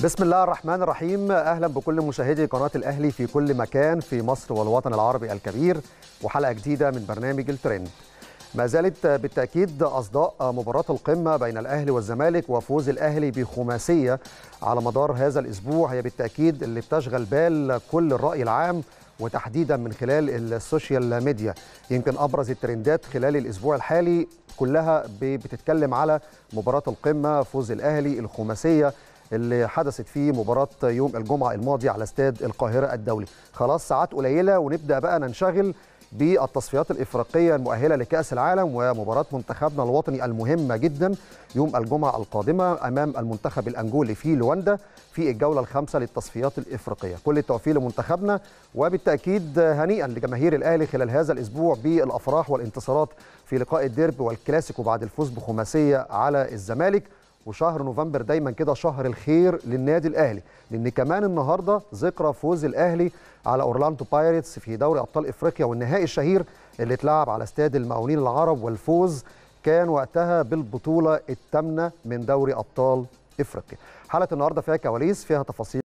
بسم الله الرحمن الرحيم. أهلا بكل مشاهدي قناة الأهلي في كل مكان في مصر والوطن العربي الكبير، وحلقة جديدة من برنامج الترند. ما زالت بالتأكيد أصداء مباراة القمة بين الأهلي والزمالك وفوز الأهلي بخماسية على مدار هذا الأسبوع هي بالتأكيد اللي بتشغل بال كل الرأي العام، وتحديدا من خلال السوشيال ميديا. يمكن أبرز الترندات خلال الأسبوع الحالي كلها بتتكلم على مباراة القمة، فوز الأهلي، الخماسية اللي حدثت في مباراة يوم الجمعة الماضي على استاد القاهرة الدولي. خلاص ساعات قليلة ونبدأ بقى ننشغل بالتصفيات الإفريقية المؤهلة لكأس العالم، ومباراة منتخبنا الوطني المهمة جدا يوم الجمعة القادمة أمام المنتخب الأنجولي في لواندا في الجولة الخامسة للتصفيات الإفريقية. كل التوفيق لمنتخبنا، وبالتأكيد هنيئا لجماهير الأهلي خلال هذا الأسبوع بالأفراح والانتصارات في لقاء الديربي والكلاسيكو بعد الفوز بخماسية على الزمالك. وشهر نوفمبر دايما كده شهر الخير للنادي الأهلي، لأن كمان النهاردة ذكرى فوز الأهلي على أورلاندو بايرتس في دوري أبطال إفريقيا، والنهائي الشهير اللي اتلعب على استاد المقاولين العرب، والفوز كان وقتها بالبطولة الثامنة من دوري أبطال إفريقيا. حلقة النهاردة فيها كواليس، فيها تفاصيل